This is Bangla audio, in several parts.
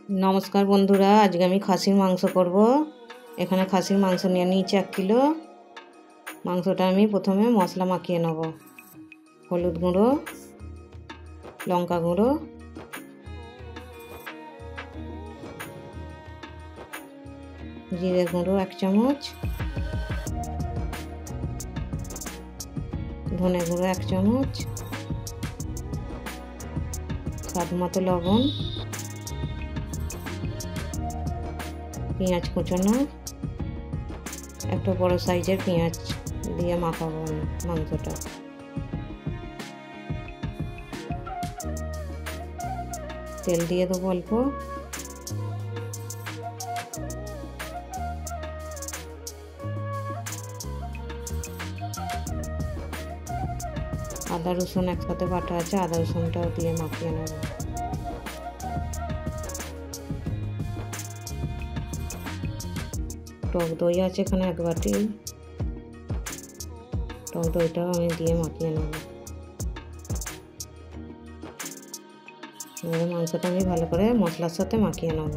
নমস্কার বন্ধুরা, আজকে আমি খাসির মাংস করব। এখানে খাসির মাংস নিয়ে নিয়েছি 1 কিলো। মাংসটা আমি প্রথমে মশলা মাখিয়ে নেব। হলুদ গুঁড়ো, লঙ্কা গুঁড়ো, জিরে গুঁড়ো 1 চামচ, ধনে গুঁড়ো 1 চামচ, স্বাদ মতো লবণ, পেঁয়াজ কুচনো, একটা বড় সাইজের পেঁয়াজ দিয়ে মাখাবো আমি মাংসটা। তেল দিয়ে দেবো অল্প। আদা রসুন একসাথে বাটা আছে, আদা রসুনটাও দিয়ে মাখিয়ে নেব। টক দই আছে এখানে 1 বাটি, টক দইটাও আমি দিয়ে মাখিয়ে নেব। এবারে মাংসটা আমি ভালো করে মশলার সাথে মাখিয়ে নেব।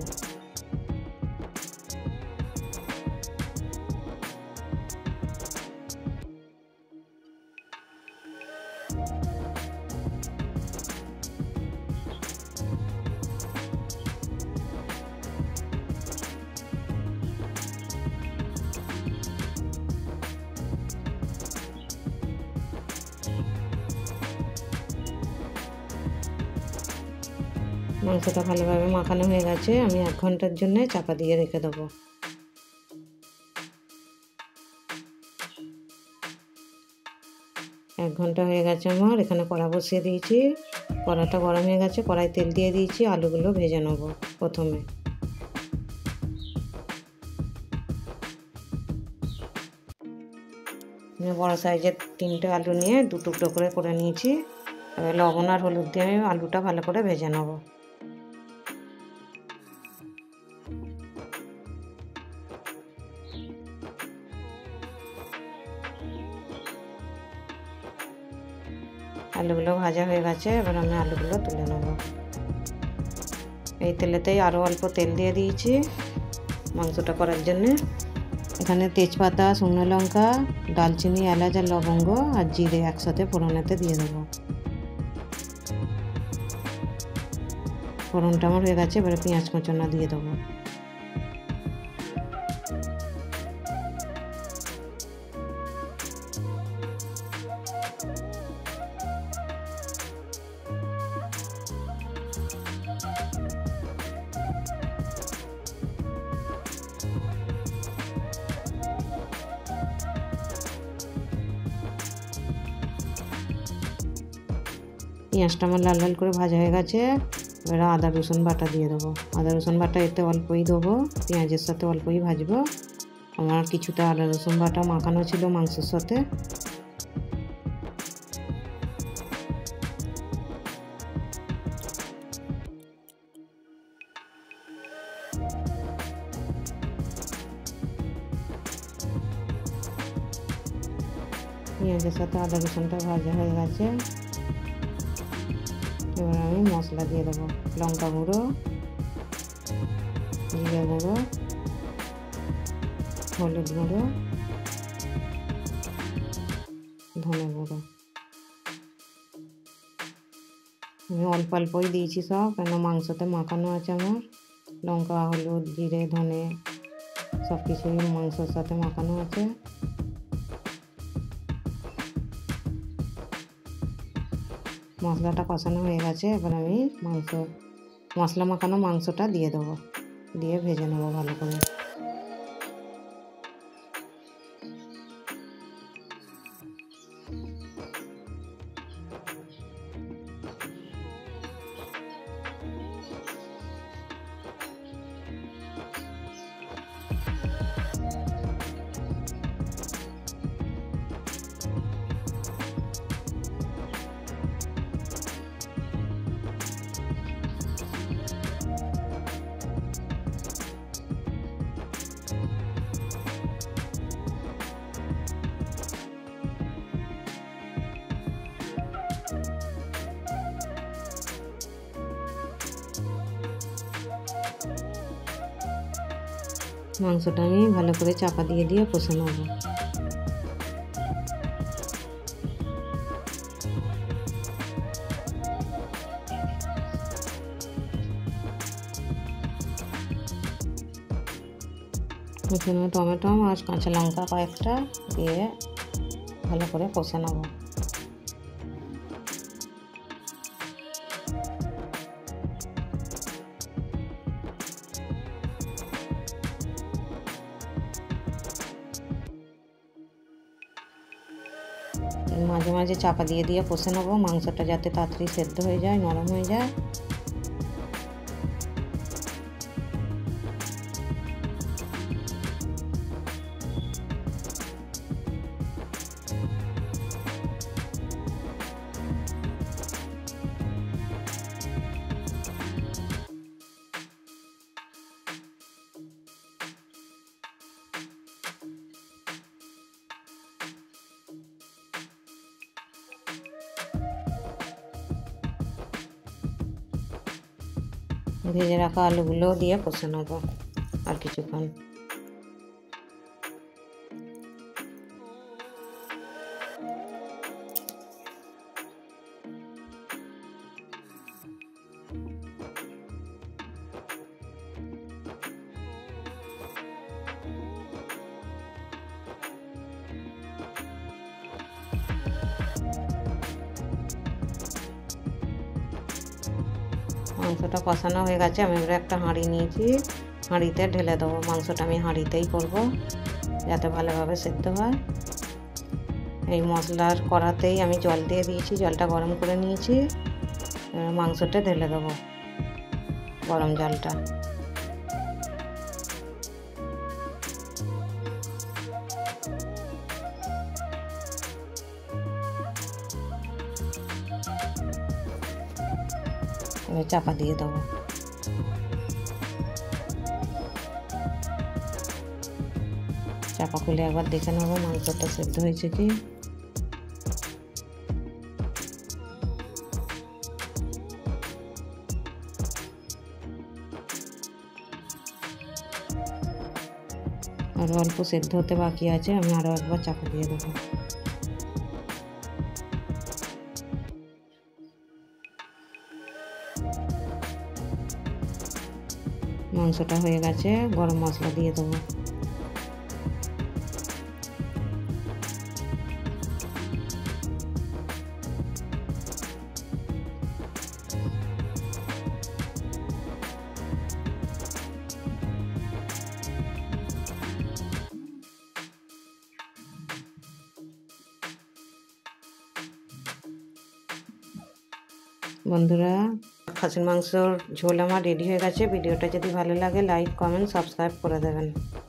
মাংসটা ভালোভাবে মাখানো হয়ে গেছে, আমি 1 ঘন্টার জন্য চাপা দিয়ে রেখে দেবো। এক ঘন্টা হয়ে গেছে আমার। এখানে কড়া বসিয়ে দিয়েছি, কড়াটা গরম হয়ে গেছে, কড়াই তেল দিয়ে দিয়েছি। আলুগুলো ভেজে নেব প্রথমে। বড় সাইজের 3টে আলু নিয়ে 2 টুকরো করে নিয়েছি। লবণ আর হলুদ দিয়ে আমি আলুটা ভালো করে ভেজে নেব। আলুগুলো ভাজা হয়ে গেছে, এবার আমি আলুগুলো তুলে নেব। এই তেলেতেই আরও অল্প তেল দিয়ে দিয়েছি মাংসটা করার জন্য। এখানে তেজপাতা, শুকনো লঙ্কা, দালচিনি, এলাচ আর লবঙ্গ আর জিরে একসাথে ফোড়নেতে দিয়ে দেবো। ফোড়নটা আমার হয়ে গেছে, এবারে পেঁয়াজ কুচনো দিয়ে দেবো। পেঁয়াজটা আমার লাল লাল করে ভাজা হয়ে গেছে, এবার আদা রসুন বাটা দিয়ে দেবো। আদা রসুন বাটা এতে অল্পই দেবো, পেঁয়াজের সাথে অল্পই ভাজবো। আমার কিছুটা আদা রসুন বাটা মাখানো ছিল মাংসের সাথে। পেঁয়াজের সাথে আদা রসুনটা ভাজা হয়ে গেছে, এবার আমি মশলা দিয়ে দেবো। লঙ্কা গুঁড়ো, জিরে গুঁড়ো, হলুদ গুঁড়ো, ধনে গুঁড়ো। আমি অল্প অল্পই দিয়েছি সব, কেন মাংসতে মাখানো আছে আমার। লঙ্কা, হলুদ, জিরে, ধনে সব কিছুই মাংসের সাথে মাখানো আছে। মশলাটা কষানো হয়ে গেছে, এবার আমি মশলা মাখানো মাংসটা দিয়ে দেবো, দিয়ে ভেজে নেবো ভালো করে। মাংসটা আমি ভালো করে চাপা দিয়ে দিয়ে কষে নেব। এখানে টমেটো আর কাঁচা লঙ্কা কয়েকটা দিয়ে ভালো করে কষে নেব। মাঝে মাঝে চাপা দিয়ে দিয়ে কষে নেব, মাংসটা যাতে তাড়াতাড়ি সেদ্ধ হয়ে যায়, নরম হয়ে যায়। ভেজে রাখা আলুগুলো দিয়ে কষে নেব আর কিছুক্ষণ। মাংসটা কষানো হয়ে গেছে, আমি এবারে একটা হাঁড়ি নিয়েছি, হাঁড়িতে ঢেলে দেবো। মাংসটা আমি হাঁড়িতেই করব যাতে ভালোভাবে সেদ্ধ হয়। এই মশলার কড়াতেই আমি জল দিয়ে দিয়েছি, জলটা গরম করে নিয়েছি, মাংসটা ঢেলে দেবো গরম জলটা। এবার চাপা দিয়ে দেবো। চাপা খুলে একবার দেখে নেবো মাংসটা সেদ্ধ হয়েছে কি। আরও অল্প সেদ্ধ হতে বাকি আছে, আমি আরও একবার চাপা দিয়ে দেবো। মাংসটা হয়ে গেছে, গরম মশলা দিয়ে দেবো। বন্ধুরা, খাসির মাংসর ঝোল আমার রেডি হয়ে গেছে। ভিডিওটা যদি ভালো লাগে লাইক, কমেন্ট, সাবস্ক্রাইব করে দেবেন।